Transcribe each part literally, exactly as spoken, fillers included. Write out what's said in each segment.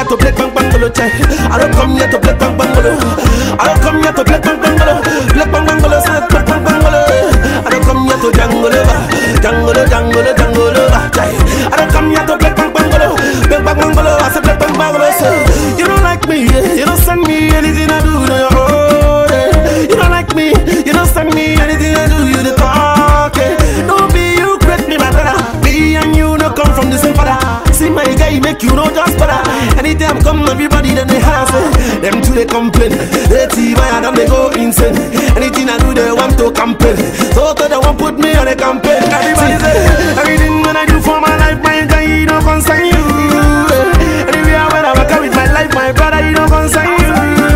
to play bang bangolo, chai. I don't come here to play bang bangolo. I don't come here to play bang bangolo. Play bang bangolo, say play bang bangolo. I don't come here to jangle, jangle, jangle, jangle, chai. I don't come here to play bang bangolo. Play bang bangolo, I say play bang bangolo. You don't like me, you don't send me anything I do on your own. You don't like me, you don't send me anything I do, you the talk. Don't be you create me my brother. Me and you no come from the same father. See my guy make you no just brother. Anytime come everybody then they hassle. Them two they complain. They see my adam they go insane. Anything I do they want to complain. So they want put me on a campaign. Everybody say everything when I do for my life, my guy don't concern you. Anywhere when I work out with my life, my brother you don't concern you.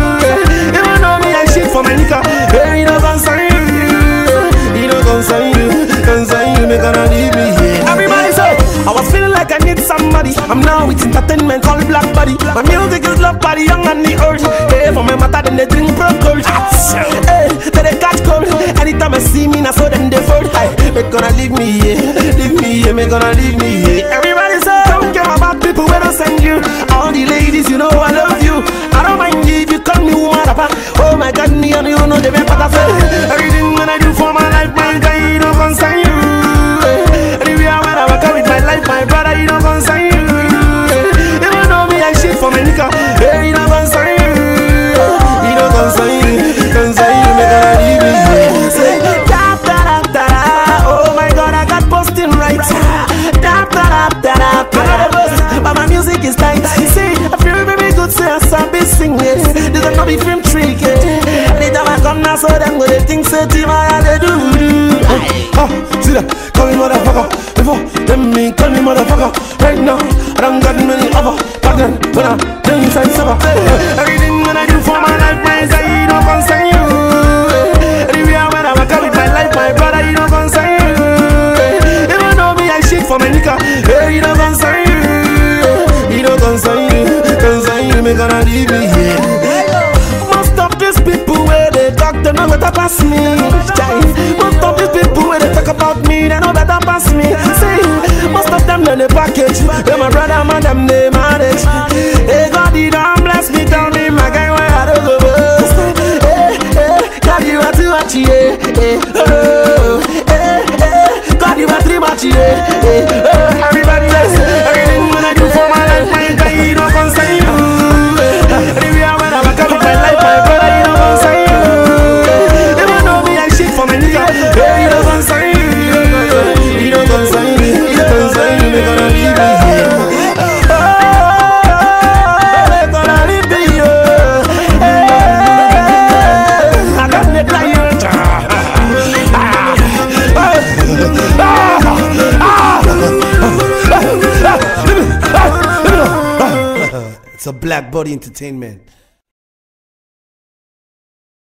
Even though me I shit for my nigga, hey you don't concern you. You don't concern you, concern you, me gonna leave me here. Everybody say I was feeling like I need somebody. I'm now with entertainment called Black Body. My music is love by the young and the old. Hey, for my matter then they drink broke gold. Hey, then they catch cold. Anytime I see me, I saw them they fold. Hey, me gonna leave me here, leave me here, me gonna leave me here. Everybody say don't care about people when I send you. All the ladies, you know I love you. I don't mind if you call me woman rapper. Oh my God, me and you know they make better say. Everything when I do for my life, my guy, you don't concern you. Anywhere when I work out with my life, my brother, you don't concern you. Even though me I shit for my nigga, hey, you don't concern you. You don't concern you, concern you, me gonna leave me here. Say da da da da da. Oh my God, I got posting right. Da da da da da. I got a post, but my music is tight. See, I feel very good, say I saw be singing. This is not be film trick. Anytime I come now, so them go they think say team I they do. Oh, see that? Call me motherfucker. Before them me call me motherfucker. Right now, I don't got many other. But then when I do inside supper, everything when I do for my life, my side, you don't concern you. Anywhere when I work out with my life, my brother, you don't concern you. Even though me I shit for my nigga, hey, you don't concern you. You don't concern you, concern you, me gonna leave me here. Most of these people where they talk, they know better pass me. Most of these people where they talk about me, they know better pass me. See, most of them in the package. They my brother, man, them they marriage. Hey, God, you don't bless me, tell me my guy where I don't go. Hey, hey, God, you are too much, yeah. Hey, oh, hey, hey, God, you are too much, yeah. Hey, oh, everybody else, everything when I do for my life, my guy, you don't concern you. Anywhere when I work out with my life, my brother, you don't concern you. Even though me I shit for my nigga, hey, you don't concern you. You don't concern me, you don't concern you, me gonna leave me here. Oh, me gonna leave me here. I got me like you. It's a Black Body Entertainment.